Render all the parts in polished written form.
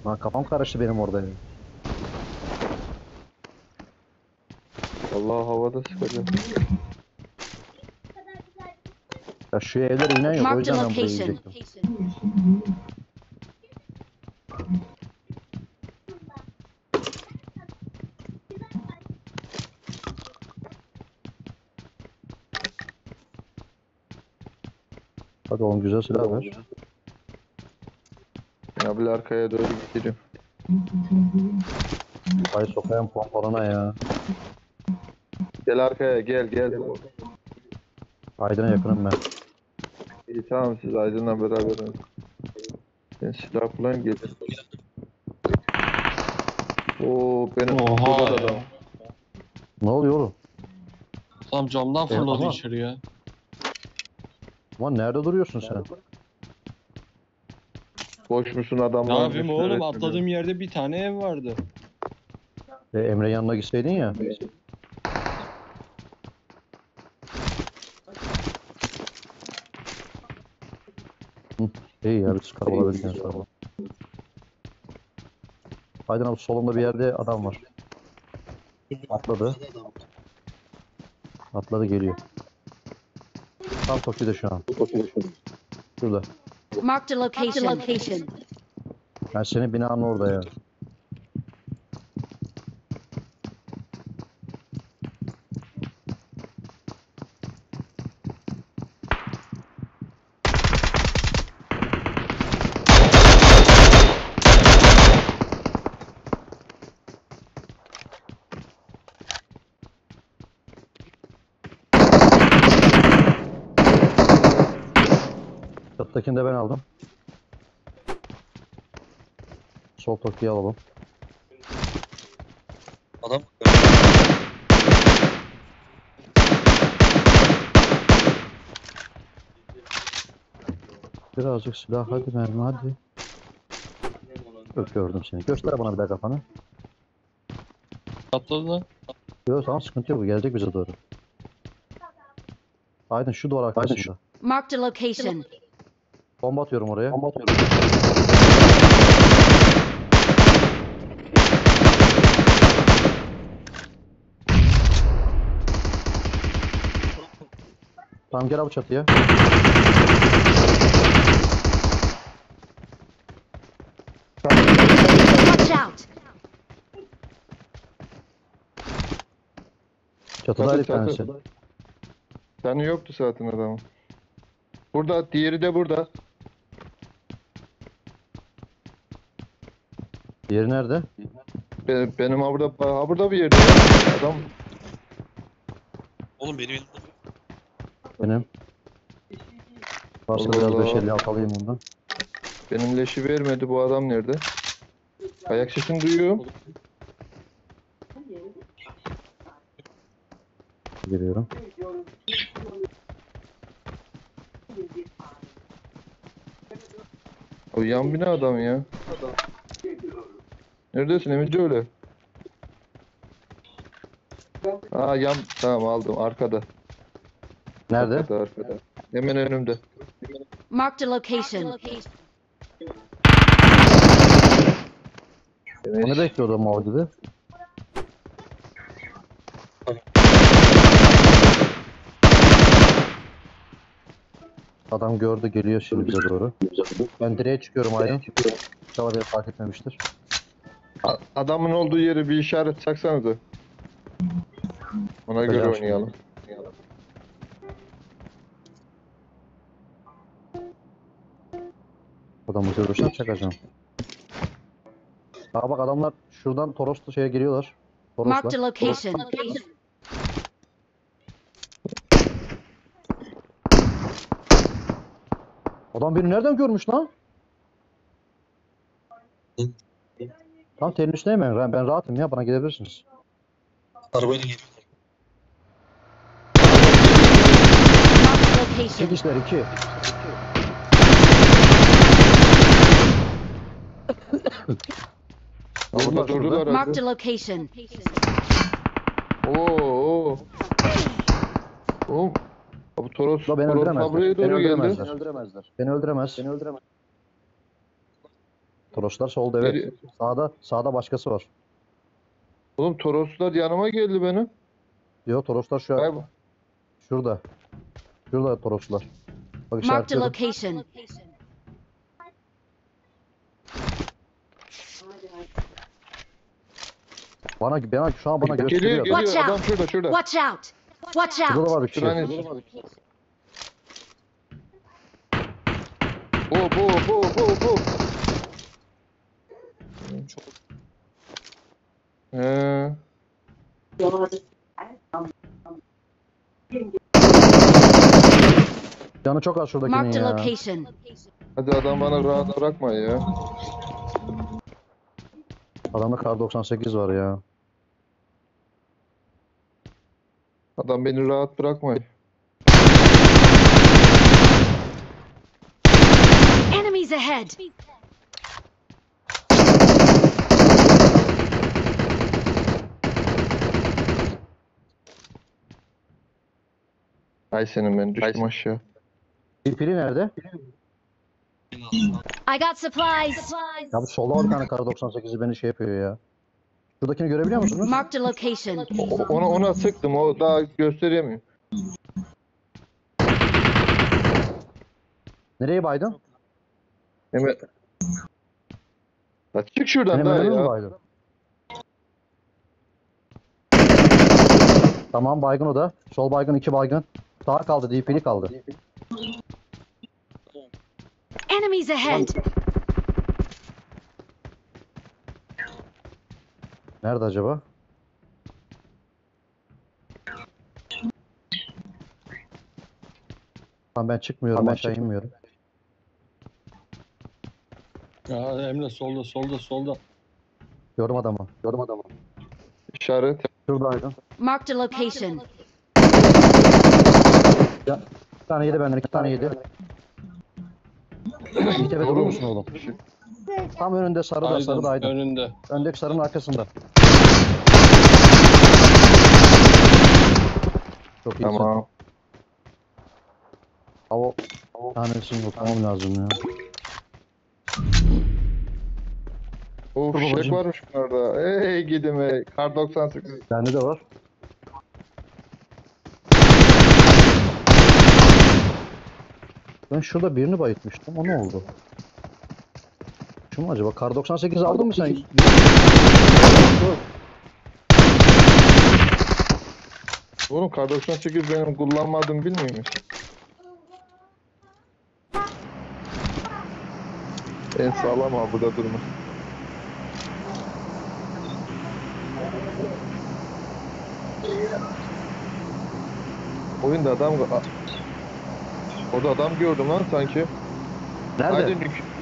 Lan kafam karıştı benim orada ya. Vallahi havada sıkacağım. Ya şu evlere inen yok. O Marked a yüzden ben buraya location. gidecektim. Hadi oğlum güzel silah ver. Ya bir arkaya doğru gidelim. Ay sokayım pompalana ya. Gel arkaya gel. Aydın'a yakınım ben. İyi tamam siz Aydın'la beraber. Ben silah falan getir. Oo benim Oha burada da ya. adam. Ne oluyor oğlum? Tam camdan fırladı ama- içeri ya. Lan nerede duruyorsun sen? Boş musun adam Ne var? yapayım oğlum, atladığım yerde bir tane ev vardı. Emre yanına gitseydin ya. Hı, iyi ya biz karabaladık en sonra. Aydın abi solumda bir yerde adam var. Atladı. Atladı geliyor. Tam Tokyo'da şu an. Şurada. Marked a location. Ben senin binanın orada ya. Çattakini de ben aldım. Sol Tokyo'yu alalım. Adam Birazcık silah hadi mermi hadi. Yok gördüm seni. Göster bana bir daha kafanı. Atladı da. Yok tamam sıkıntı yok. Gelecek bize doğru. Aydın şu duvar arkasında. Marked a location. Bomba atıyorum oraya. Tamam gel abi çatıya. Watch out. Çatıdaydı bir Çatı. tanesi. Canı yoktu zaten adamın. Burada, diğeri de burada. Diğeri nerede? Benim burada bir yerde. Adam oğlum benim elimde. Benim. Varsa Allah biraz Allah. 556 alayım ondan. benim leşi vermedi, bu adam nerede? Ayak sesini duyuyorum. Geliyorum. O yan bina adam ya. Neredesin Emici öyle? Aa yan, tamam aldım arkada. Nerede? Arkada. Hemen önümde. Marked a location. Onu bekliyordum o gibi. Adam gördü geliyor şimdi bize doğru. Ben direğe çıkıyorum Aydın. Çava diye fark etmemiştir. Adamın olduğu yere bir işaret çaksanıza. Ona göre Bakacağım oynayalım. Adamı görürsem çakacağım. Aa bak adamlar şuradan Toros'ta şeye geliyorlar. Marked a Toros'la. location. Adam beni nereden görmüş lan? Tam telin üstündeyim ben rahatım ya bana gidebilirsiniz. Arabayla geliyor. Marked a İki location. kişiler iki. Burada durdular. Marked a location. Oo. Oğlum. Bu Toros, Da beni Toros öldüremezler. buraya Beni doğru geldi. öldüremezler. Beni öldüremez. Toroslar solda evet. Geliyor. Sağda başkası var. Oğlum Toroslar yanıma geldi benim. Diyor Toroslar şu an Galiba. şurada. Şurada Toroslar. Bak Marked a işaretledim. location. Bana şu an bana Geliyor gösteriyor. geliyor. Watch Adam out. şurada şurada. Watch out! Watch Şurada da out! var bir kişi. Şurada ne? Bu. He. Canı çok az şuradakinin Marked a ya. location. Hadi adam bana rahat bırakma ya. Adamda kar 98 var ya. Adam beni rahat bırakma. Enemies ahead! Ay senin ben düştüm aşağı. Pili nerede? I got supplies! Ya bu solda var bir tane kar 98'i beni şey yapıyor ya. Şuradakini görebiliyor musunuz? Marked a location. Ona sıktım. O daha gösteremiyor. Nereye baydın? Evet. Ya çık şuradan Benim daha önüme mi ya. baydın? Tamam baygın o da. Sol baygın 2 baygın. Sağ kaldı DP'li kaldı. Enemies ahead! Nerede acaba? Tamam ben çıkmıyorum aşağı inmiyorum. Ya Emre solda. Yorum adamı. İşaret. Şuradaydım. Marked a location. Ya, 2 tane yedi benden 2 tane yedi. Bir tepe durur musun oğlum? Tam önünde sarıdaydım. Önünde. Öndeki sarının arkasında. Çok iyisin. Tamam. Hava tanesini okumam lazım ya. Of Dur fişek babacığım. varmış bunlarda. Ey gidim ey. Kar 98. Bende de var. Ben şurada birini bayıltmıştım. O ne oldu? Şu mu acaba? Kar 98 aldın mı sen? Oğlum kar 98 benim kullanmadığımı bilmiyor musun? En sağlam abi burada durma. Oyunda adam... Orada adam gördüm lan sanki. Nerede? Aydın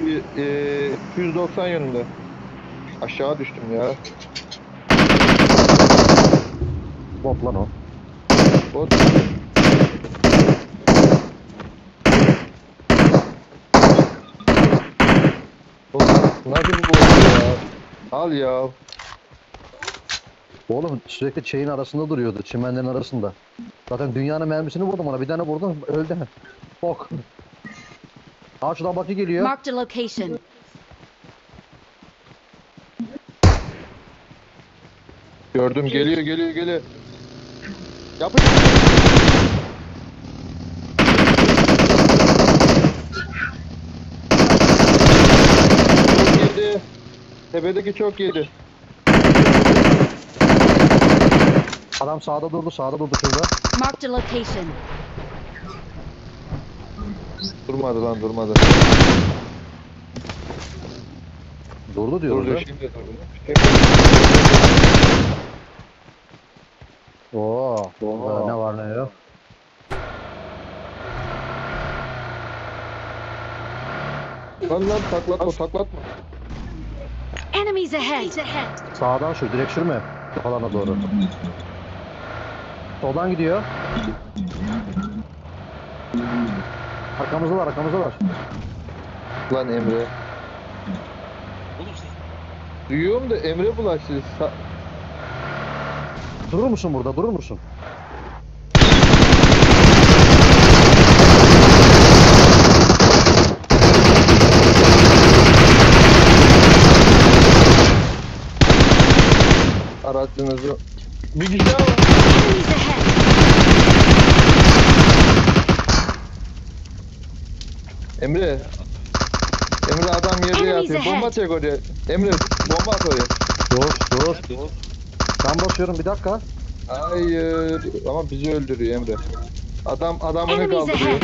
290 yönünde. Aşağı düştüm ya. Bot lan o. Bot. Oğlum, nasıl bir bot ya? Al ya. Oğlum sürekli şeyin arasında duruyordu. Çimenlerin arasında. Zaten dünyanın mermisini vurdum ona. Bir tane vurdum. Öldü. Bok. Aa şuradan bakı geliyor. Marked a location. Gördüm geliyor. Yapın. Çok yedi. Tepedeki çok yedi. Adam sağda durdu şurada. Marked a location. Durmadı lan durmadı. Durdu diyoruz Durdu ya. şimdi durdu. Oo. Burada ne var ne yok. Lan taklatma. Enemies ahead! Sağdan sür. Direkt sürme. Kafalarına doğru. Soldan gidiyor. Arkamızdalar. Lan Emre. Oğlum sen Duyuyorum da Emre bulaştı. Durur musun burada? Durur musun? Dikkatinizi. Bir kişi daha var. Enemies ahead! Emre. Emre adam yerde Enemies yatıyor. Bomba ahead. çek oraya. Emre bomba at oraya. Dur. Ben basıyorum bir dakika. Hayır. Ama bizi öldürüyor Emre. Adamını Enemies kaldırıyor. ahead!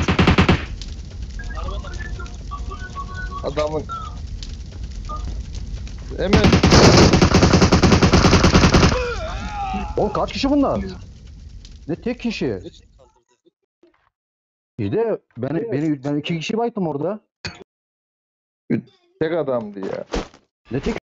Adamın. Emre. Oğlum kaç kişi bunlar? Ne tek kişi? İyi de ben iki kişi baydım orada. Tek adamdı ya. Ne tek